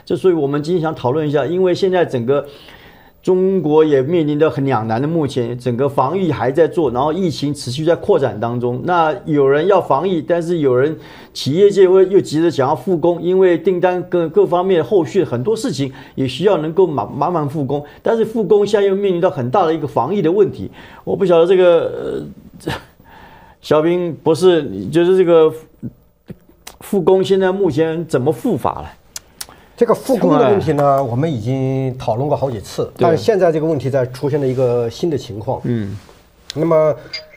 所以我们今天想讨论一下，因为现在整个中国也面临着很两难的，目前整个防疫还在做，然后疫情持续在扩展当中。那有人要防疫，但是有人企业界又急着想要复工，因为订单各方面后续很多事情也需要能够慢慢复工。但是复工现在又面临到很大的一个防疫的问题。我不晓得这个小平博士，就是这个复工现在目前怎么复法了？ 这个复工的问题呢，我们已经讨论过好几次，但是现在这个问题在出现了一个新的情况。那么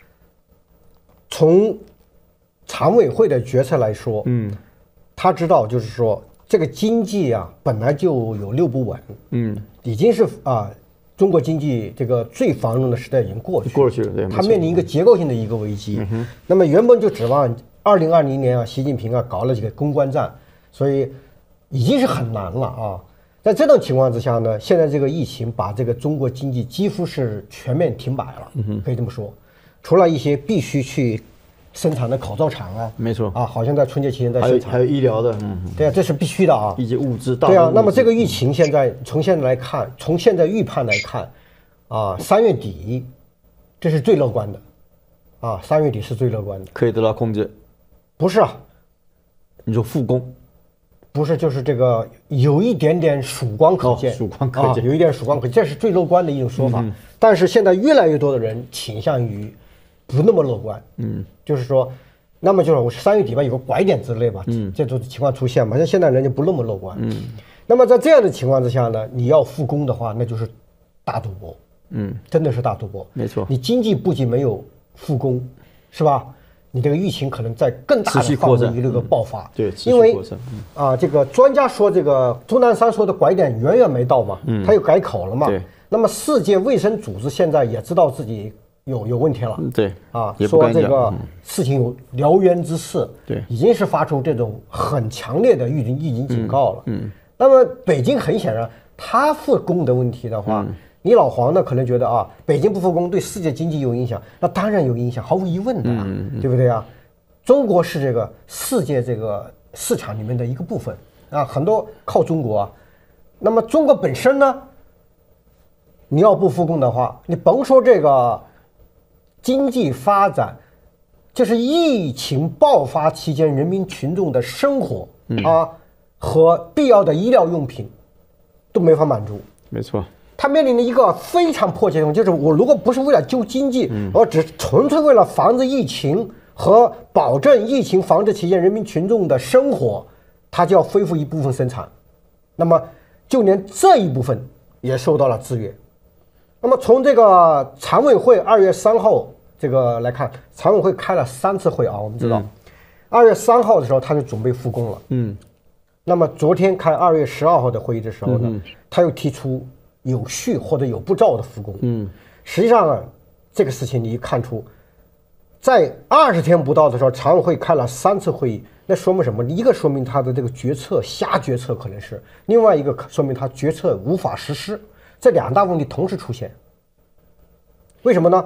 从常委会的决策来说，他知道就是说这个经济啊本来就有六不稳，已经是中国经济这个最繁荣的时代已经过去了，对，它面临一个结构性的一个危机。那么原本就指望2020年啊，习近平啊搞了几个攻关战，所以已经是很难了啊。在这种情况之下呢，现在这个疫情把这个中国经济几乎是全面停摆了，可以这么说。除了一些必须去生产的口罩厂啊， 没错啊， 好像在春节期间在生产， 还有医疗的， 对啊，这是必须的啊， 一些物资， 对啊。那么这个疫情现在从现在来看，从现在预判来看，3月底，这是最乐观的，3月底是最乐观的， 可以得到控制。 不是啊， 你说复工？ 不是，就是这个有一点点曙光可见， 曙光可见， 有一点曙光可见，这是最乐观的一种说法。但是现在越来越多的人倾向于不那么乐观，就是说，那么就是我3月底吧，有个拐点之类吧，这种情况出现嘛，像现在人就不那么乐观，那么在这样的情况之下呢，你要复工的话，那就是大赌博，真的是大赌博， 没错， 你经济不仅没有复工，是吧？你这个疫情可能在更大的范围内这个爆发， 对， 因为这个专家说这个钟南山说的拐点远远没到嘛，他又改口了嘛。那么世界卫生组织现在也知道自己有问题了， 对说这个事情有燎原之势，对，已经是发出这种很强烈的预警警告了。那么北京很显然，他复工的问题的话。你老黄呢可能觉得北京不复工对世界经济有影响，那当然有影响，毫无疑问的对不对啊？中国是这个世界这个市场里面的一个部分很多靠中国那么中国本身呢，你要不复工的话，你甭说这个经济发展，就是疫情爆发期间人民群众的生活和必要的医疗用品都没法满足。 没错。 他面临的一个非常迫切的问题，就是我如果不是为了救经济，而只纯粹为了防止疫情和保证疫情防治期间人民群众的生活，他就要恢复一部分生产。那么就连这一部分也受到了制约。那么从这个常委会2月3号这个来看，常委会开了3次会我们知道，2月3号的时候他就准备复工了。那么昨天开2月12号的会议的时候呢，他又提出有序或者有步骤的复工。实际上这个事情你看出，在20天不到的时候，常委会开了3次会议，那说明什么？一个说明他的这个决策瞎决策可能是，另外一个说明他决策无法实施，这2大问题同时出现。为什么呢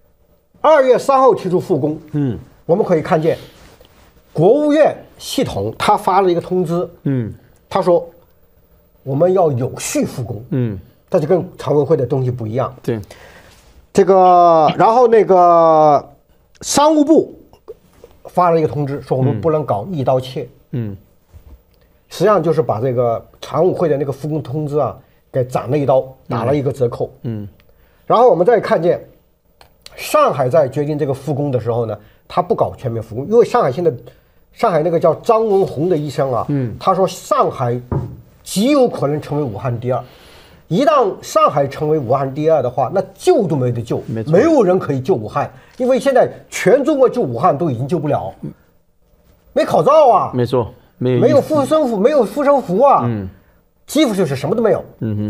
？2月3号提出复工，我们可以看见，国务院系统他发了一个通知，他说我们要有序复工，这就跟常委会的东西不一样。 对， 这个，然后那个商务部发了一个通知，说我们不能搞一刀切。实际上就是把这个常委会的那个复工通知给斩了一刀，打了一个折扣。然后我们再看见，上海在决定这个复工的时候呢，他不搞全面复工，因为上海那个叫张文宏的医生他说上海极有可能成为武汉第2。一旦上海成为武汉第2的话，那救都没得救，没有人可以救武汉，因为现在全中国救武汉都已经救不了，没口罩没错， 没有护身符，没有护身符几乎就是什么都没有，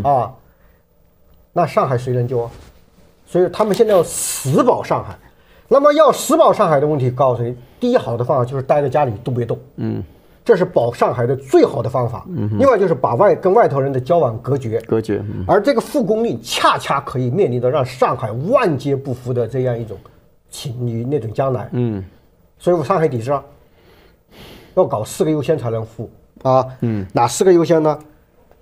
那上海谁能救所以他们现在要死保上海。那么要死保上海的问题，告诉你，第一好的方法就是待在家里动别动，这是保上海的最好的方法。另外就是把跟外头人的交往隔绝。而这个复工令恰恰可以面临的让上海万劫不复的这样一种那种将来。所以我上海抵制要搞4个优先才能复哪4个优先呢？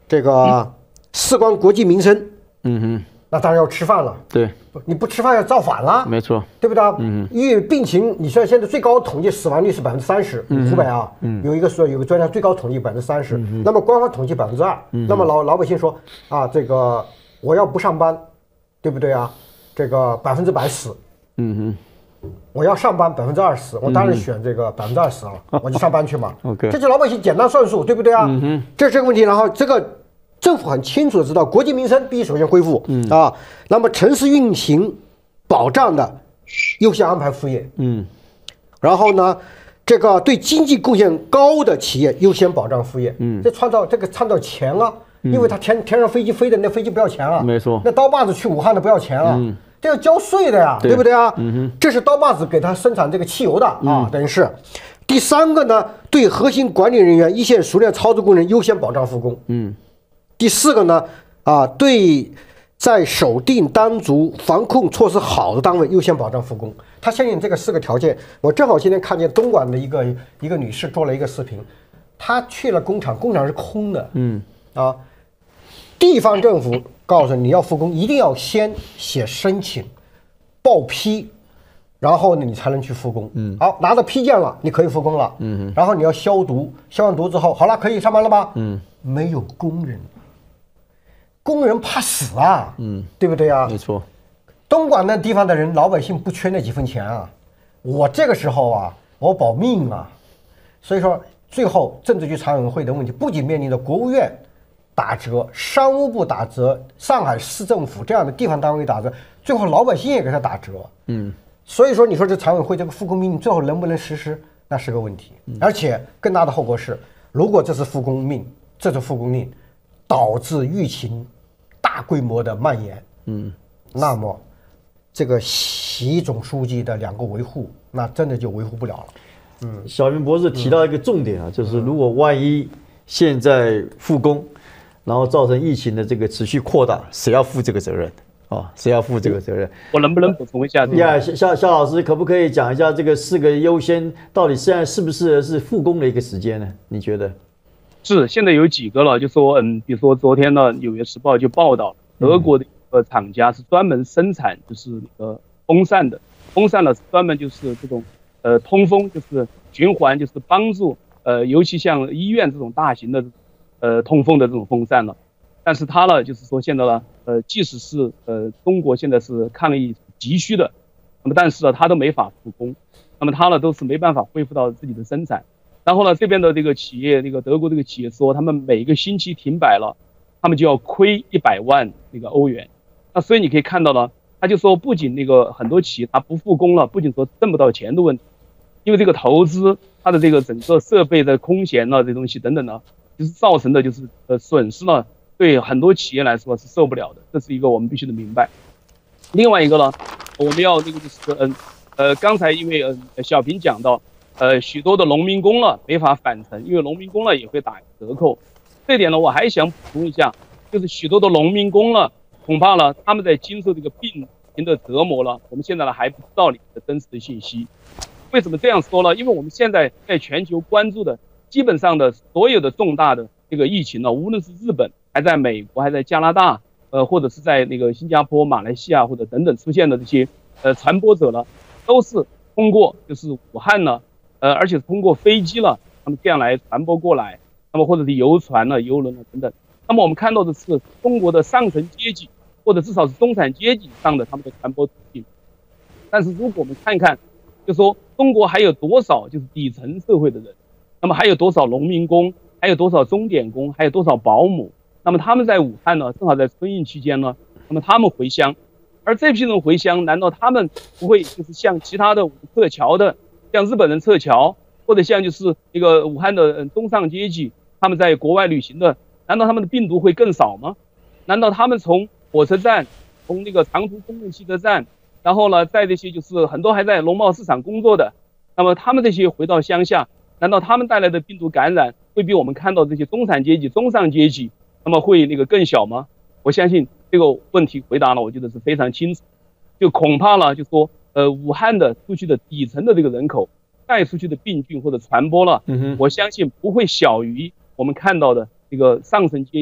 这个事关国计民生，那当然要吃饭了。 对， 你不吃饭要造反了， 没错， 对不对？因为病情，你说现在最高统计死亡率是30%，湖北啊，有一个说有个专家最高统计30%，那么官方统计2%，那么老百姓说啊，这个我要不上班，对不对啊？这个100%死，我要上班20%，我当然选这个20%啊，我就上班去嘛。 OK， 这就老百姓简单算术，对不对啊？这是这个问题，然后这个。政府很清楚的知道，国计民生必须首先恢复啊。那么城市运行保障的优先安排副业，然后呢，这个对经济贡献高的企业优先保障副业，这创造钱啊，因为他天上飞机飞的，那飞机不要钱啊， 没错， 那刀把子去武汉的不要钱啊，这要交税的呀，对不对啊？这是刀把子给他生产这个汽油的啊，等于是。第三个呢，对核心管理人员、一线熟练操作工人优先保障复工，第四个呢，对在守定当足、防控措施好的单位优先保障复工。他相信这个4个条件。我正好今天看见东莞的一个女士做了一个视频，她去了工厂，工厂是空的，地方政府告诉你要复工，一定要先写申请、报批，然后呢你才能去复工。好，拿到批件了，你可以复工了。然后你要消毒，消完毒之后，好了，可以上班了吧？没有工人。工人怕死啊，对不对啊？ 没错， 东莞那地方的人，老百姓不缺那几分钱啊。我这个时候啊，我保命啊。所以说，最后政治局常委会的问题，不仅面临着国务院打折、商务部打折、上海市政府这样的地方单位打折，最后老百姓也给他打折。所以说，你说这常委会这个复工命令最后能不能实施，那是个问题。而且更大的后果是，如果这是复工命，这是复工令。导致疫情大规模的蔓延，那么这个习总书记的2个维护，那真的就维护不了了。 小云博士提到一个重点啊，就是如果万一现在复工，然后造成疫情的这个持续扩大，谁要负这个责任？谁要负这个责任？ 我能不能补充一下？ 夏老师可不可以讲一下这个4个优先到底现在是不是复工的一个时间呢？你觉得？ 是，现在有几个了，就说比如说昨天呢，《纽约时报》就报道，德国的一个厂家是专门生产就是那个风扇的，风扇呢是专门就是这种通风，就是循环，就是帮助尤其像医院这种大型的通风的这种风扇了。但是它呢，就是说现在呢，即使是中国现在是抗疫急需的，那么但是呢，它都没法复工，那么它呢都是没办法恢复到自己的生产。然后呢，这边的这个企业，那个德国这个企业说，他们每个星期停摆了，他们就要亏100万那个欧元。那所以你可以看到呢，他就说，不仅那个很多企业它不复工了，不仅说挣不到钱的问题，因为这个投资，它的这个整个设备的空闲呢，这东西等等呢，就是造成的就是损失呢，对很多企业来说是受不了的，这是一个我们必须得明白。另外一个呢，我们要这个就是刚才因为小平讲到。许多的农民工了没法返程，因为农民工了也会打折扣。这点呢，我还想补充一下，就是许多的农民工了，恐怕呢他们在经受这个病情的折磨了，我们现在呢还不知道里面的真实的信息。为什么这样说呢？因为我们现在在全球关注的基本上的所有的重大的这个疫情呢，无论是日本，还在美国，还在加拿大，或者是在那个新加坡、马来西亚或者等等出现的这些传播者呢，都是通过就是武汉呢。而且通过飞机了，他们这样来传播过来，那么或者是游船了、游轮了等等。那么我们看到的是中国的上层阶级，或者至少是中产阶级上的他们的传播途径。但是如果我们看一看，就说中国还有多少就是底层社会的人，那么还有多少农民工，还有多少钟点工，还有多少保姆，那么他们在武汉呢，正好在春运期间呢，那么他们回乡，而这批人回乡，难道他们不会就是像其他的撤侨的？像日本人撤侨，或者像就是一个武汉的中上阶级，他们在国外旅行的，难道他们的病毒会更少吗？难道他们从火车站，从那个长途公共汽车站，然后呢，在这些就是很多还在农贸市场工作的，那么他们这些回到乡下，难道他们带来的病毒感染会比我们看到这些中产阶级、中上阶级，那么会那个更小吗？我相信这个问题回答了，我觉得是非常清楚。就恐怕了，就说武汉的出去的底层的这个人口带出去的病菌或者传播了，我相信不会小于我们看到的这个上层阶级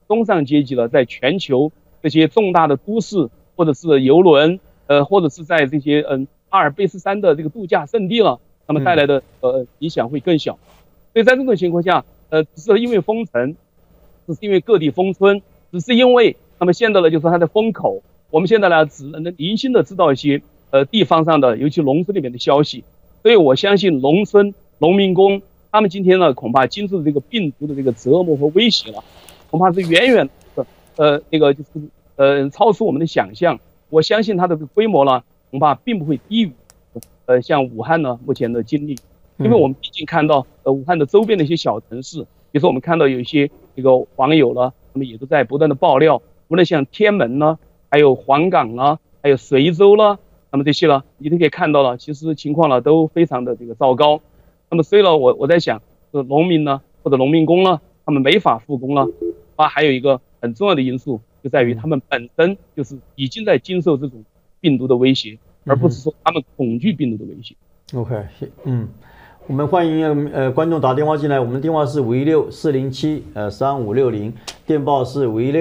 中上阶级呢，在全球这些重大的都市或者是邮轮，或者是在这些阿尔卑斯山的这个度假胜地了，那么带来的影响会更小。所以在这种情况下，只是因为封城，只是因为各地封村，只是因为那么现在呢，就是说它的风口，我们现在呢只能零星的知道一些地方上的，尤其农村里面的消息。所以我相信农村农民工他们今天呢，恐怕经受这个病毒的这个折磨和威胁了，恐怕是远远的那个就是超出我们的想象。我相信它的规模呢，恐怕并不会低于像武汉呢目前的经历，因为我们毕竟看到武汉的周边的一些小城市，比如说我们看到有一些这个网友呢，那么也都在不断的爆料，无论像天门呢，还有黄冈呢，还有随州呢，那么这些呢，你都可以看到了，其实情况呢都非常的这个糟糕。那么所以呢，我在想，农民呢或者农民工呢，他们没法复工了，还有一个很重要的因素就在于他们本身就是已经在经受这种病毒的威胁，而不是说他们恐惧病毒的威胁。 OK， 我们欢迎观众打电话进来，我们的电话是516-407-3560，电报是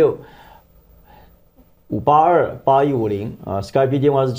516-582-8150，Skype 电话是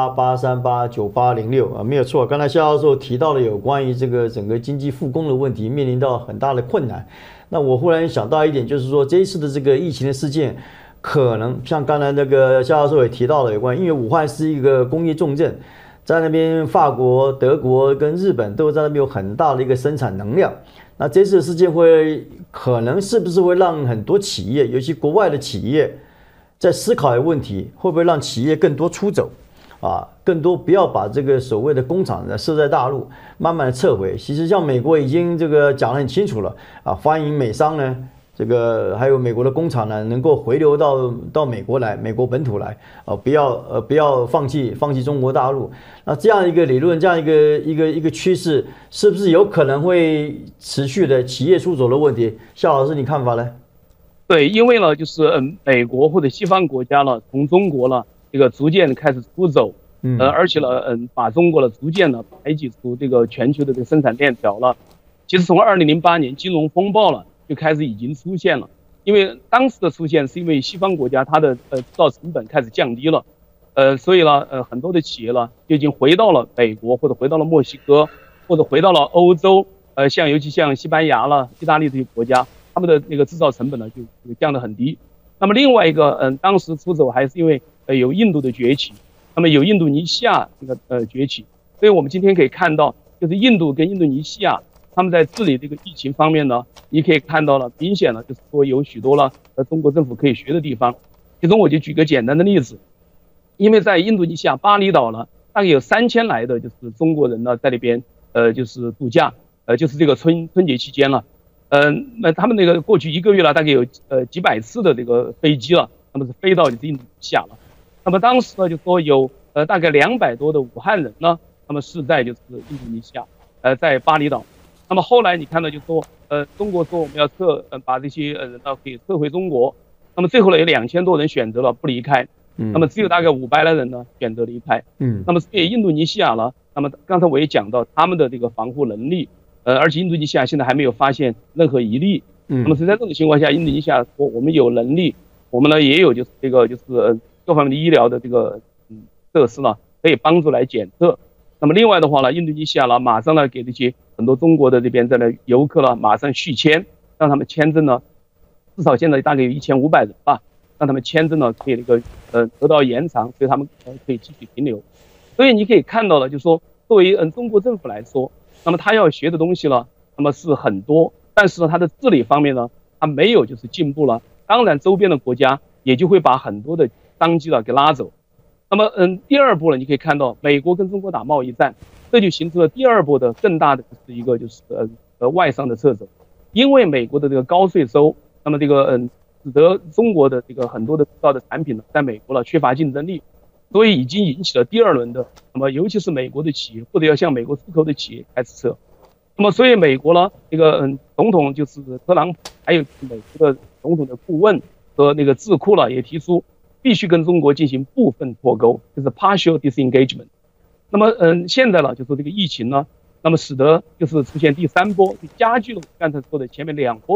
788389806没有错。刚才夏教授提到了有关于这个整个经济复工的问题，面临到很大的困难。那我忽然想到一点，就是说这一次的这个疫情的事件，可能像刚才那个夏教授也提到了有关，因为武汉是一个工业重镇。在那边，法国、德国跟日本都在那边有很大的一个生产能量。那这次的事件可能是不是会让很多企业，尤其国外的企业，在思考一个问题，会不会让企业更多出走更多不要把这个所谓的工厂呢设在大陆，慢慢的撤回。其实像美国已经这个讲得很清楚了欢迎美商呢。这个还有美国的工厂呢，能够回流到美国来，美国本土来，不要放弃中国大陆。那这样一个理论，这样一个趋势，是不是有可能会持续的企业出走的问题？夏老师，你看法呢？ 对，因为呢，就是美国或者西方国家呢，从中国呢这个逐渐开始出走，而且呢，把中国呢逐渐呢排挤出这个全球的这个生产链条了。其实从2008年金融风暴了。就开始已经出现了，因为当时的出现是因为西方国家它的制造成本开始降低了，所以呢很多的企业呢就已经回到了美国或者回到了墨西哥或者回到了欧洲，尤其像西班牙了、意大利这些国家，他们的那个制造成本呢就降得很低。那么另外一个当时出走还是因为有印度的崛起，那么有印度尼西亚这个崛起，所以我们今天可以看到，就是印度跟印度尼西亚。他们在治理这个疫情方面呢，你可以看到了，明显了，就是说有许多了中国政府可以学的地方。其中我就举个简单的例子，因为在印度尼西亚巴厘岛呢，大概有3000来的就是中国人呢在那边就是度假，就是这个春节期间了，那他们那个过去1个月了，大概有几百次的这个飞机了，那么是飞到就是印度尼西亚了。那么当时呢就说有大概200多的武汉人呢，那么是在就是印度尼西亚在巴厘岛。那么后来你看到就说，中国说我们要把这些人呢给撤回中国，那么最后呢有2000多人选择了不离开，那么只有大概500来人呢选择离开，那么对印度尼西亚呢，那么刚才我也讲到他们的这个防护能力，而且印度尼西亚现在还没有发现任何一例，那么是在这种情况下，印度尼西亚说我们有能力，我们呢也有就是这个就是各方面的医疗的这个设施呢可以帮助来检测。那么另外的话呢，印度尼西亚呢马上呢给这些很多中国的这边的游客呢马上续签，让他们签证呢至少现在大概有1500人吧，让他们签证呢可以得到延长，所以他们可以继续停留。所以你可以看到了，就是说作为中国政府来说，那么他要学的东西呢，那么是很多，但是呢他的治理方面呢，他没有就是进步了。当然周边的国家也就会把很多的商机呢给拉走。那么第二步呢，你可以看到美国跟中国打贸易战，这就形成了第二步的更大的就是一个就是外商的撤走，因为美国的这个高税收，那么这个使得中国的这个很多的制造的产品呢，在美国呢缺乏竞争力，所以已经引起了第二轮的，那么尤其是美国的企业或者要向美国出口的企业开始撤。那么所以美国呢，这个总统就是特朗普，还有美国的总统的顾问和那个智库呢也提出，必须跟中国进行部分脱钩，就是 partial disengagement。那么现在呢，就是这个疫情呢，那么使得就是出现第3波，就加剧了我刚才说的前面2波的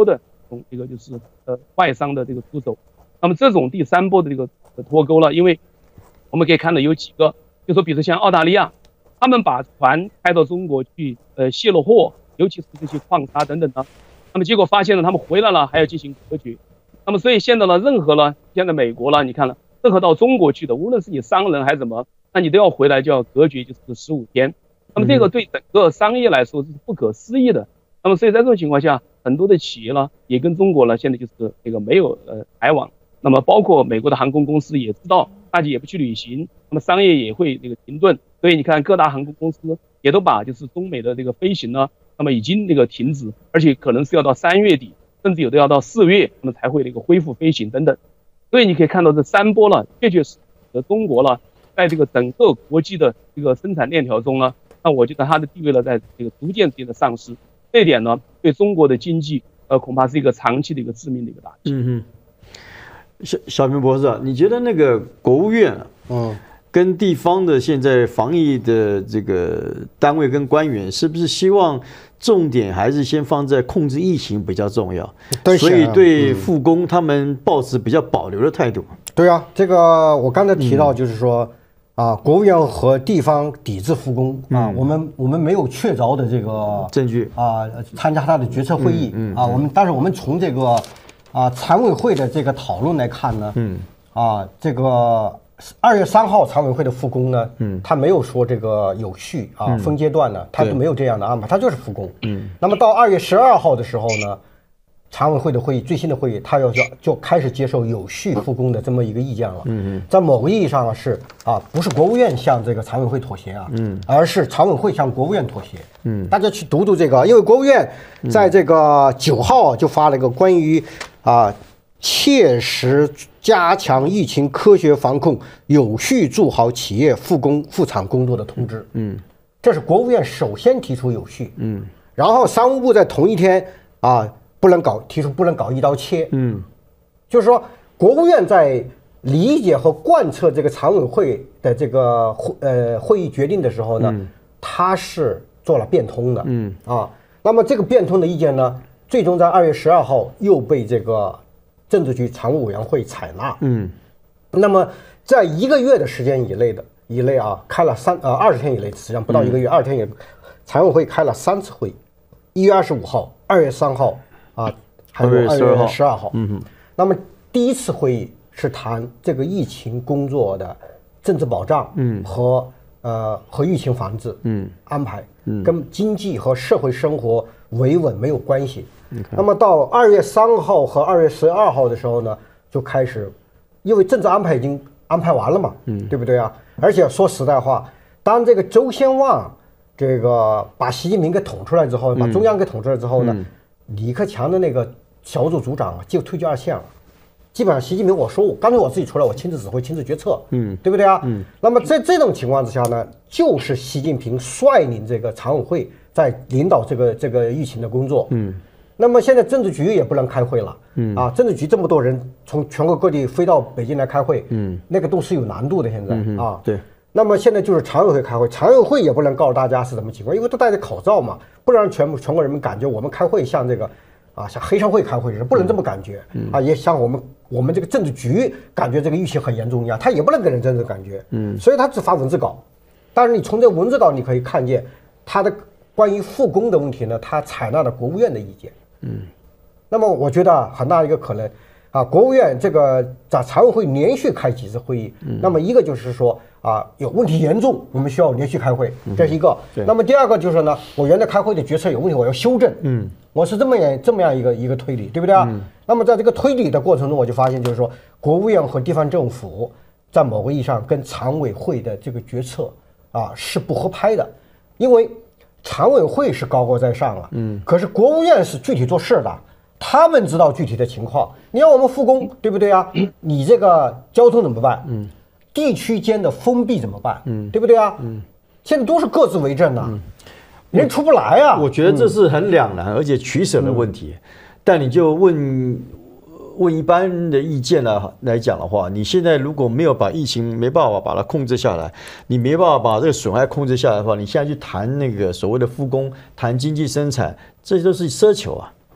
种这个就是外商的这个出手。那么这种第三波的这个脱钩了，因为我们可以看到有几个，就说比如像澳大利亚，他们把船开到中国去卸了货，尤其是这些矿砂等等的，那么结果发现了他们回来了还要进行隔绝。那么所以现在呢，任何呢，现在美国了，你看了，任何到中国去的，无论是你商人还是什么，那你都要回来就要隔绝，就是15天。那么这个对整个商业来说是不可思议的。那么所以在这种情况下，很多的企业呢也跟中国呢现在就是这个没有来往。那么包括美国的航空公司也知道大家也不去旅行，那么商业也会这个停顿。所以你看各大航空公司也都把就是中美的这个飞行呢，那么已经那个停止，而且可能是要到3月底。甚至有的要到4月，那么才会那个恢复飞行等等。所以你可以看到这3波了，确确实实中国了，在这个整个国际的这个生产链条中呢，那我觉得它的地位呢，在这个逐渐的丧失。这一点呢，对中国的经济恐怕是一个长期的一个致命的一个打击。 小平博士啊，你觉得那个国务院跟地方的现在防疫的这个单位跟官员，是不是希望重点还是先放在控制疫情比较重要？所以对复工他们抱持比较保留的态度。 对啊，这个我刚才提到就是说国务院和地方抵制复工我们没有确凿的这个证据参加他的决策会议但是我们从这个常委会的这个讨论来看呢，这个2月3号常委会的复工呢，他没有说这个有序分阶段呢，他都没有这样的安排，他就是复工。那么到2月12号的时候呢，常委会的会议最新的会议，他就开始接受有序复工的这么一个意见了。在某个意义上是不是国务院向这个常委会妥协而是常委会向国务院妥协。大家去读读这个，因为国务院在这个9号就发了一个关于切实加强疫情科学防控，有序做好企业复工复产工作的通知。这是国务院首先提出有序。然后商务部在同一天提出不能搞一刀切。就是说国务院在理解和贯彻这个常委会的这个会议决定的时候呢，他是做了变通的。那么这个变通的意见呢，最终在2月12号又被这个政治局常务委员会采纳。那么在1个月的时间以内开了20天以内，实际上不到1个月，20天以内，常委会开了3次会议，1月25号、2月3号还有2月12号。那么第一次会议是谈这个疫情工作的政治保障和疫情防治安排，跟经济和社会生活维稳没有关系。那么到2月3号和2月12号的时候呢，就开始，因为政治安排已经安排完了嘛，对不对啊？而且说实在话，当这个周先旺这个把习近平给捅出来之后，把中央给捅出来之后呢，李克强的那个小组组长就退居二线了。基本上习近平我干脆我自己出来，我亲自指挥亲自决策，对不对啊？那么在这种情况之下呢，就是习近平率领这个常委会在领导这个疫情的工作。那么现在政治局也不能开会了，政治局这么多人从全国各地飞到北京来开会，那个都是有难度的。现在对。 那么现在就是常委会开会，常委会也不能告诉大家是什么情况，因为都戴着口罩嘛，不然全国人民感觉我们开会像这个像黑社会开会似的，不能这么感觉也像我们这个政治局感觉这个疫情很严重一样，他也不能给人这种感觉，所以他只发文字稿。但是你从这文字稿你可以看见，他的关于复工的问题呢，他采纳了国务院的意见。那么我觉得很大一个可能国务院这个在常委会连续开几次会议，那么一个就是说有问题严重，我们需要连续开会，这是一个。那么第二个就是呢，我原来开会的决策有问题，我要修正。我是这么样一个推理，对不对啊？那么在这个推理的过程中，我就发现就是说，国务院和地方政府在某个意义上跟常委会的这个决策是不合拍的，因为常委会是高高在上可是国务院是具体做事的，他们知道具体的情况。你让我们复工，对不对啊？你这个交通怎么办？地区间的封闭怎么办？对不对啊？现在都是各自为政人出不来啊。 我觉得这是很两难而且取舍的问题。但你就问一般的意见来讲的话，你现在如果没有把疫情没办法把它控制下来，你没办法把这个损害控制下来的话，你现在去谈那个所谓的复工，谈经济生产，这都是奢求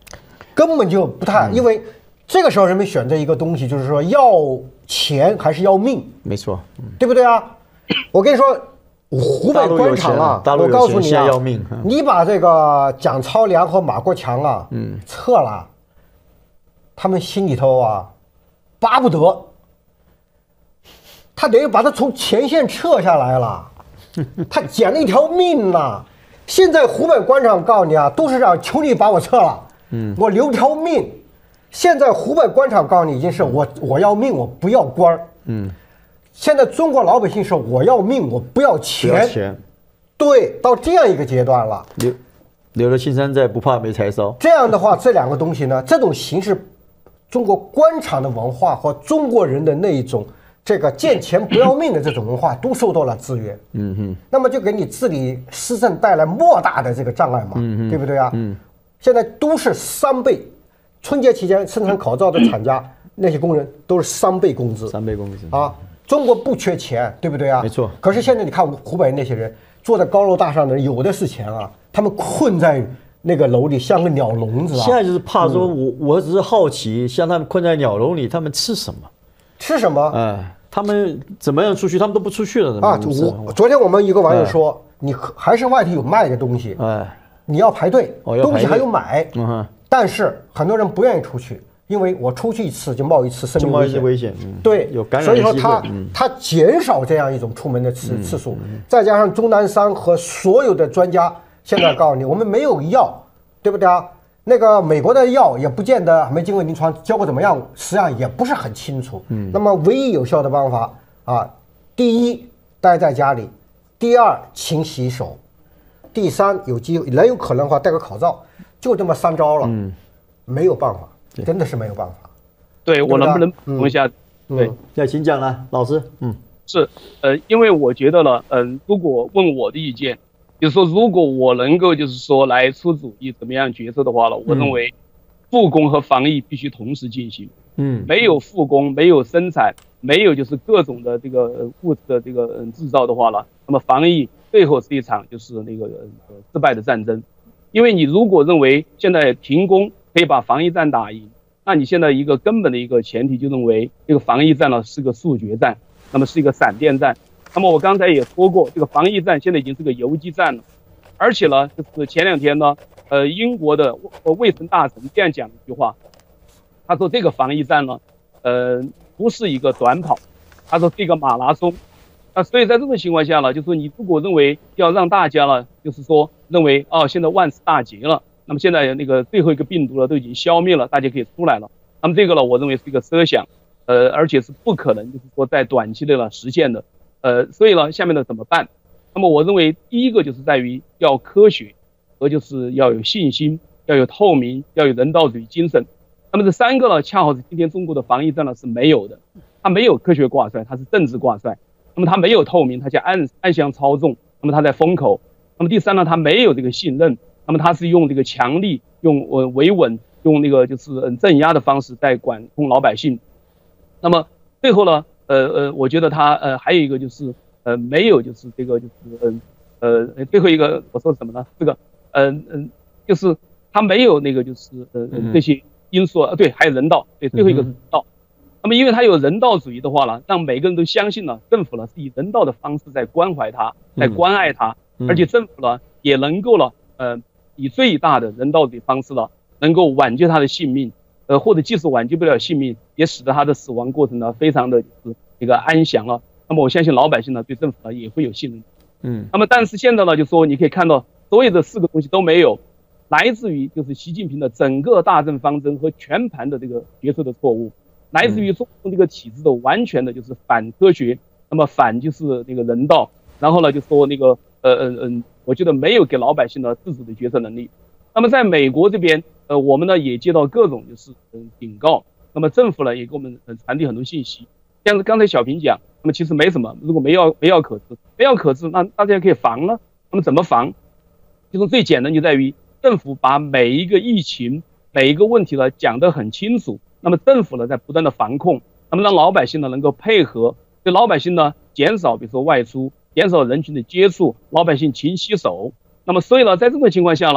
根本就不太，因为这个时候人们选择一个东西，就是说要钱还是要命， 没错， 对不对啊？我跟你说，湖北官场啊，我告诉你啊，你把这个蒋超良和马国强啊，撤了，他们心里头啊，巴不得，他等于把他从前线撤下来了，他捡了一条命呐。现在湖北官场告诉你啊，都是让求你把我撤了，我留条命。现在湖北官场告诉你，已经是我要命，我不要官儿。现在中国老百姓是我要命，我不要钱。对，到这样一个阶段了。 留了青山在，不怕没柴烧。 这样的话，这两个东西呢，这种形式，中国官场的文化和中国人的那一种这个见钱不要命的这种文化，都受到了制约。那么就给你治理施政带来莫大的这个障碍嘛，对不对啊？现在都是3倍，春节期间生产口罩的厂家那些工人都是3倍工资 ，3倍工资啊！中国不缺钱，对不对啊？ 没错。 可是现在你看湖北那些人坐在高楼大厦的人，有的是钱啊，他们困在那个楼里，像个鸟笼子啊。 现在就是怕说，我只是好奇，像他们困在鸟笼里，他们吃什么？ 吃什么？ 哎，他们怎么样出去？他们都不出去了啊！昨天我们一个网友说，你还是外头有卖的东西，哎，你要排队，东西还有买，但是很多人不愿意出去。因为我出去一次就冒一次生命危险，对， 有感染的机会。 所以说他减少这样一种出门的次数，再加上钟南山和所有的专家现在告诉你，我们没有药，对不对啊？那个美国的药也不见得没经过临床，效果怎么样，实际上也不是很清楚。那么唯一有效的办法啊，第一待在家里，第二勤洗手，第三有机会人有可能的话戴个口罩，就这么3招了，没有办法。真的是没有办法。 对，我能不能补充一下？对， 要请讲了，老师。 是，因为我觉得呢，如果问我的意见，就是说，如果我能够就是说来出主意怎么样决策的话呢，我认为复工和防疫必须同时进行。没有复工，没有生产，没有就是各种的这个物质的这个制造的话呢，那么防疫最后是一场就是那个失败的战争。因为你如果认为现在停工可以把防疫战打赢，那你现在一个根本的一个前提就认为这个防疫战呢是个速决战，那么是一个闪电战。那么我刚才也说过，这个防疫战现在已经是个游击战了，而且呢，就是前2天呢，英国的卫生大臣这样讲一句话，他说这个防疫战呢，不是一个短跑，他说是一个马拉松。所以在这种情况下呢，就是说你如果认为要让大家呢，就是说认为现在万事大吉了。那么现在那个最后一个病毒呢都已经消灭了，大家可以出来了。那么这个呢，我认为是一个设想，而且是不可能就是说在短期内呢实现的。所以呢，下面的怎么办？那么我认为第一个就是在于要科学，和就是要有信心，要有透明，要有人道主义精神。那么这3个呢，恰好是今天中国的防疫战呢是没有的，它没有科学挂帅，它是政治挂帅。那么它没有透明，它叫暗箱操纵。那么它在风口。那么第3呢，它没有这个信任。那么他是用这个强力、用维稳、用那个就是镇压的方式在管控老百姓。那么最后呢，我觉得他还有一个就是没有就是这个就是最后一个我说什么呢？这个就是他没有那个就是这些因素对，还有人道，对，最后一个是人道。那么因为他有人道主义的话呢，让每个人都相信了政府呢是以人道的方式在关怀他，在关爱他，而且政府呢也能够了以最大的人道主义方式了，能够挽救他的性命，或者即使挽救不了性命，也使得他的死亡过程呢非常的就是一个安详了。那么我相信老百姓呢对政府呢也会有信任。那么但是现在呢，就说你可以看到所有的4个东西都没有，来自于就是习近平的整个大政方针和全盘的这个决策的错误，来自于中共这个体制的完全的就是反科学，那么反就是那个人道，然后呢就说那个我觉得没有给老百姓的自主的决策能力。那么在美国这边，我们呢也接到各种就是警告，那么政府呢也给我们传递很多信息。像是刚才小平讲，那么其实没什么，如果没药可治，那大家可以防了。那么怎么防？就是最简单就在于政府把每一个疫情、每一个问题呢讲得很清楚，那么政府呢在不断的防控，那么让老百姓呢能够配合，对老百姓呢减少比如说外出，减少人群的接触，老百姓勤洗手。那么所以呢，在这种情况下呢，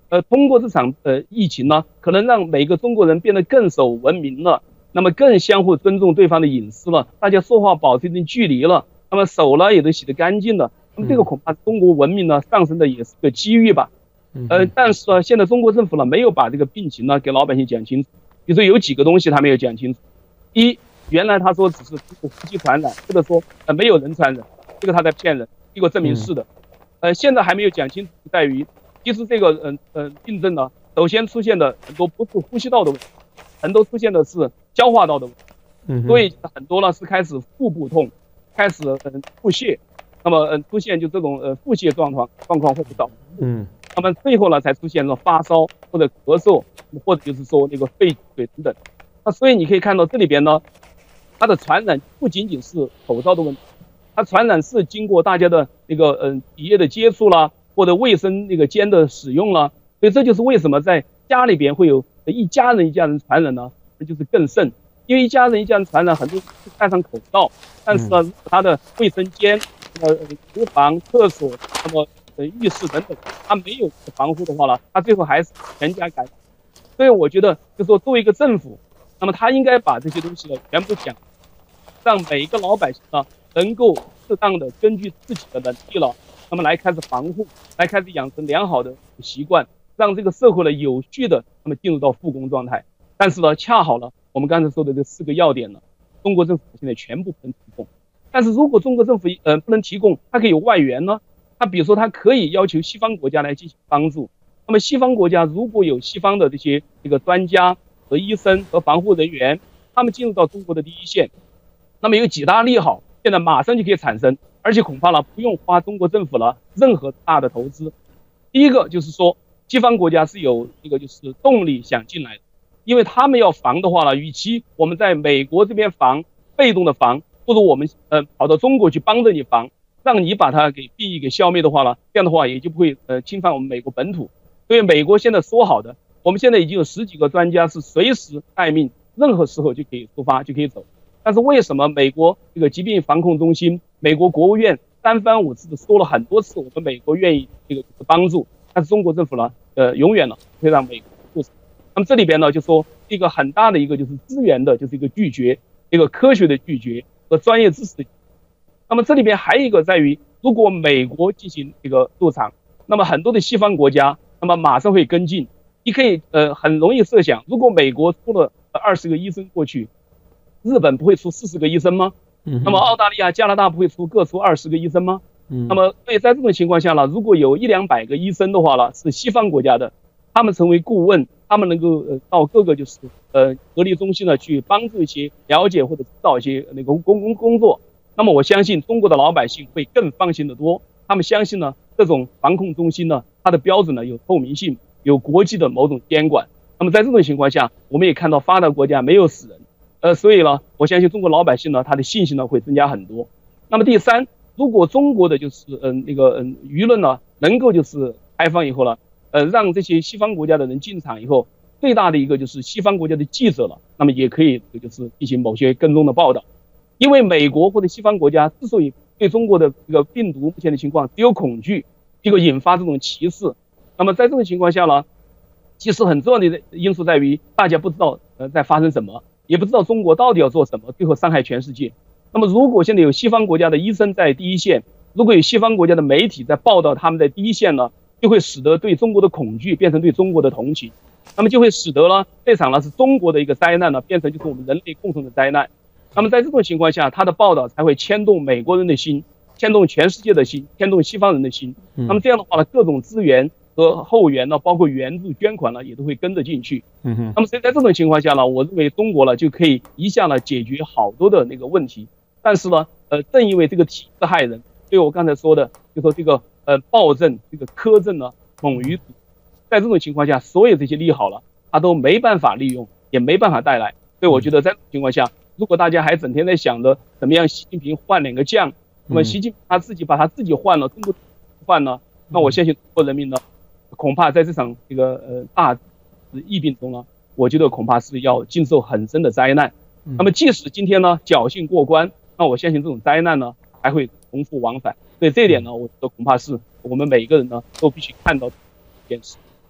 通过这场疫情呢，可能让每个中国人变得更守文明了，那么更相互尊重对方的隐私了，大家说话保持一定距离了，那么手呢也都洗得干净了，那么这个恐怕中国文明呢上升的也是个机遇吧。但是呢，现在中国政府呢没有把这个病情呢给老百姓讲清楚，比如说有几个东西他没有讲清楚。一，原来他说只是呼吸传染，或者说没有人传染，这个他在骗人，结果证明是的。现在还没有讲清楚在于，其实这个病症呢，首先出现的很多不是呼吸道的问题，很多出现的是消化道的问题，所以很多呢是开始腹部痛，开始腹泻，那么出现就这种腹泻状况会不少，那么最后呢才出现了发烧或者咳嗽，或者就是说那个肺水等等。那所以你可以看到这里边呢，它的传染不仅仅是口罩的问题，它传染是经过大家的那个体液的接触啦，或者卫生那个间的使用啦，所以这就是为什么在家里边会有一家人传染呢，这就是更甚，因为一家人传染很多是戴上口罩，但是呢它的卫生间、厨房、厕所、那么浴室等等，它没有防护的话呢，它最后还是全家感染。所以我觉得就是说作为一个政府，那么他应该把这些东西呢全部讲，让每一个老百姓呢能够适当的根据自己的能力了，那么来开始防护，来开始养成良好的习惯，让这个社会呢有序的那么进入到复工状态。但是呢，恰好了我们刚才说的这4个要点呢，中国政府现在全部不能提供。但是如果中国政府不能提供，它可以有外援呢，它比如说它可以要求西方国家来进行帮助。那么西方国家如果有西方的这个专家和医生和防护人员，他们进入到中国的第一线，那么有几大利好，现在马上就可以产生，而且恐怕呢不用花中国政府了任何大的投资。第一个就是说，西方国家是有一个就是动力想进来的，因为他们要防的话呢，与其我们在美国这边防，被动的防，不如我们跑到中国去帮着你防，让你把它给病疫给消灭的话呢，这样的话也就不会侵犯我们美国本土。所以美国现在说好的，我们现在已经有10几个专家是随时待命，任何时候就可以出发，就可以走。但是为什么美国这个疾病防控中心、美国国务院3番5次的说了很多次，我们美国愿意这个帮助，但是中国政府呢，永远呢会让美国做。那么这里边呢，就说一个很大的一个就是资源的，就是一个拒绝，一个科学的拒绝和专业知识的拒绝。那么这里边还有一个在于，如果美国进行这个入场，那么很多的西方国家，那么马上会跟进。你可以很容易设想，如果美国出了20个医生过去，日本不会出40个医生吗？那么澳大利亚、加拿大不会各出20个医生吗？那么所以在这种情况下呢，如果有100-200个医生的话呢，是西方国家的，他们成为顾问，他们能够到各个就是隔离中心呢去帮助一些了解或者指导一些那个工作。那么我相信中国的老百姓会更放心得多，他们相信呢这种防控中心呢，它的标准呢有透明性，有国际的某种监管。那么在这种情况下，我们也看到发达国家没有死人，所以呢，我相信中国老百姓呢，他的信心呢会增加很多。那么第三，如果中国的就是舆论呢能够就是开放以后呢，让这些西方国家的人进场以后，最大的一个就是西方国家的记者了，那么也可以就是进行某些跟踪的报道。因为美国或者西方国家之所以对中国的这个病毒目前的情况只有恐惧，这个引发这种歧视。那么在这种情况下呢，其实很重要的因素在于大家不知道在发生什么，也不知道中国到底要做什么，最后伤害全世界。那么如果现在有西方国家的医生在第一线，如果有西方国家的媒体在报道他们在第一线呢，就会使得对中国的恐惧变成对中国的同情，那么就会使得呢这场呢是中国的一个灾难呢，变成就是我们人类共同的灾难。那么在这种情况下，他的报道才会牵动美国人的心，牵动全世界的心，牵动西方人的心。那么这样的话呢，各种资源和后援呢，包括援助捐款呢，也都会跟着进去。那么所以在这种情况下呢，我认为中国呢就可以一下呢解决好多的那个问题。但是呢，正因为这个体制害人，所以我刚才说的，就说这个暴政、这个苛政呢猛于，在这种情况下，所有这些利好了，它都没办法利用，也没办法带来。所以我觉得在这种情况下，如果大家还整天在想着怎么样习近平换2个将，那么习近平他自己把他自己换了，中国换了，那我相信中国人民呢，恐怕在这场这个大疫病中呢，我觉得恐怕是要经受很深的灾难。那么即使今天呢侥幸过关，那我相信这种灾难呢还会重复往返。所以这一点呢，我觉得恐怕是我们每一个人呢都必须看到这件事。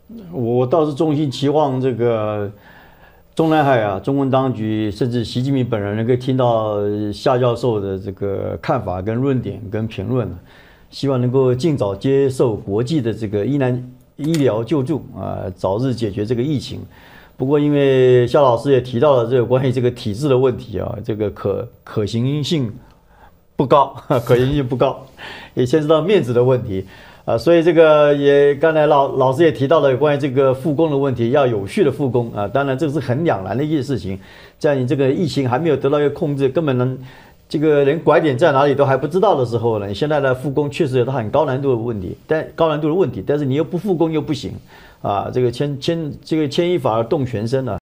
我倒是衷心期望这个中南海啊，中共当局甚至习近平本人能够听到夏教授的这个看法、跟论点、跟评论，希望能够尽早接受国际的这个医疗救助啊，早日解决这个疫情。不过，因为夏老师也提到了这个关于这个体制的问题啊，这个可行性不高，可行性不高，也牵涉到面子的问题。所以这个也刚才老师也提到了关于这个复工的问题，要有序的复工啊。当然这是很两难的一件事情，在你这个疫情还没有得到一个控制，根本这个连拐点在哪里都还不知道的时候呢，你现在的复工确实有它很高难度的问题，但是你又不复工又不行啊。这个牵一发而动全身啊。